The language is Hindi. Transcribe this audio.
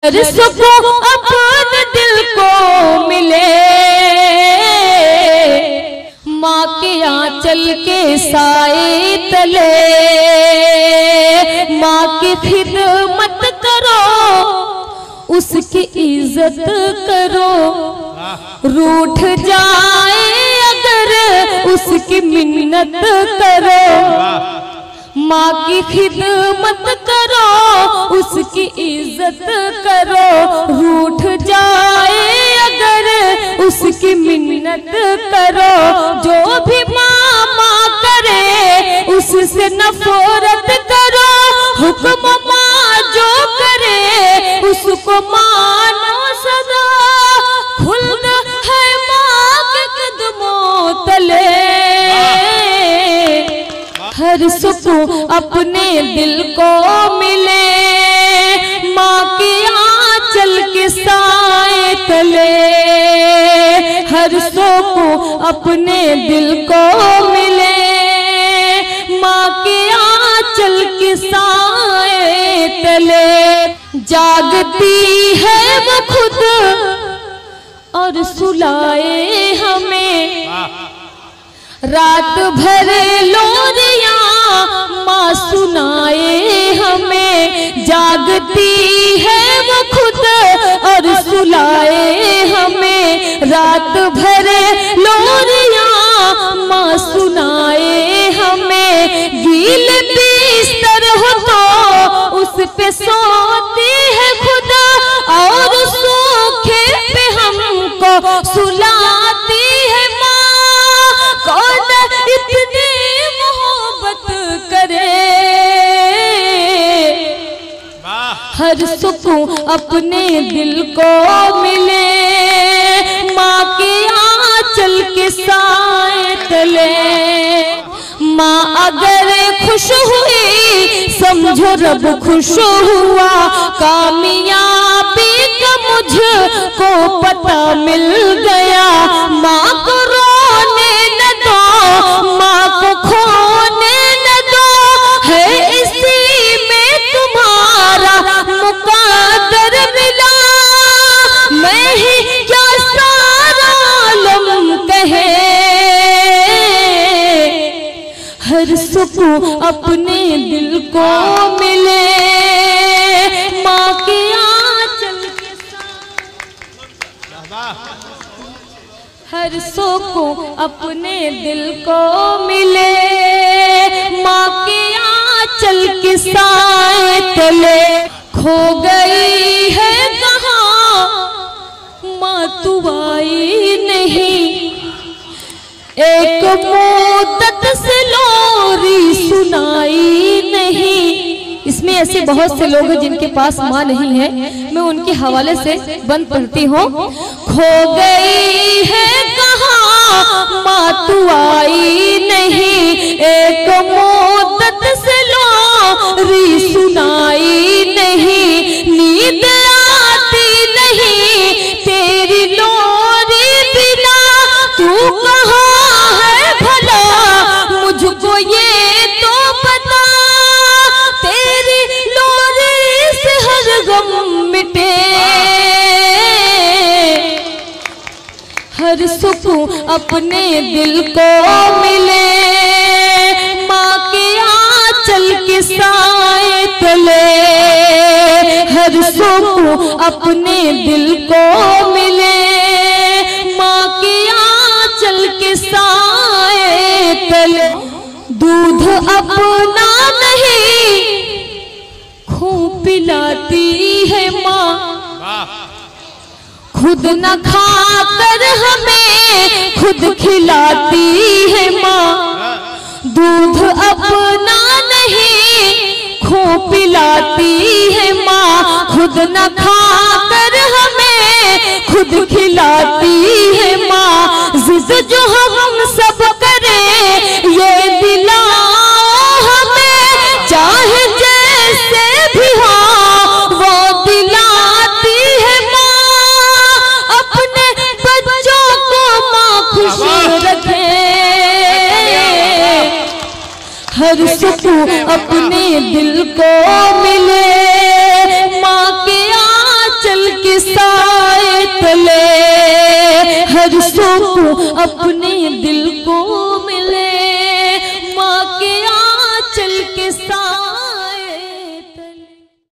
सबको अपने दिल को मिले, माँ के आंचल के साए तले, माँ की खिदमत करो, उसकी इज्जत करो, रूठ जाए अगर उसकी मिन्नत करो, माँ की खिदमत करो, उसकी इज्जत करो, रूठ जाए अगर उसकी मिन्नत करो, जो भी माँ करे उससे नफरत करो, हुक्म माँ जो करे उसको मानो सदा, खुल्द है माँ के कदमों तले, हर सुकून अपने दिल को मिले, माँ के आंचल के साए तले, हर सुकून अपने दिल को मिले, माँ के आंचल के साए तले, जागती है वो खुद और सुलाए हमें, रात भर लोरियां माँ सुनाए हमें, जागती है वो खुद और सुलाए हमें, रात भर लोरियां माँ सुनाए हमें, गील बिस्तर हो तो उस पे सोती है खुदा, और सूखे पे हमको सुलाती है माँ, कौन इतनी मोहब्बत करे, हर सुकून अपने दिल को मिले, माँ के आंचल के साए तले, माँ अगर खुश हुई समझो रब खुश हुआ, कामयाबी का मुझको पता मिल गया, माँ को रोने न दो, माँ को खोने न दो, है इसी में तुम्हारा मुकद्दर मिला, मैं ही क्या सारा आलम कहे, हर सुकून अपने दिल को मिले, माँ के आंचल के साथ, हर सुकून अपने दिल को मिले, माँ के आंचल के साए तले, खो गई है कहाँ माँ तू आई नहीं, एक मुद्दत से लोरी सुनाई नहीं। इसमें ऐसे बहुत से लोग हैं जिनके पास माँ नहीं है, मैं उनके हवाले से बंद पढ़ती हूँ। खो गई है कहाँ माँ तू आई नहीं, एक मुद्दत से लोरी सुनाई नहीं, नींद आती नहीं तेरी लोरी बिना, तू कहाँ है भला मुझको ये तो पता, तेरी लोरी से हर गम मिटे, हर सुकून अपने दिल को मिले, माँ के आंचल के साए तले, हर सुकून अपने दिल को मिले, माँ के आंचल के साए तले, दूध अपना नहीं खूब पिलाती है माँ, खुद न खाकर हमें खुद खिलाती है माँ, दूध अपना नहीं खूब पिलाती है माँ, खुद न खाकर हमें खुद खिलाती है माँ, जिद जो हम सब करें ये दिलाओ हमें, चाहे जैसे भी हो वो दिलाती है माँ, अपने बच्चों को माँ खुश रखे, हर सुकून अपने दिल को मिले, माँ के हर सो को अपने दिल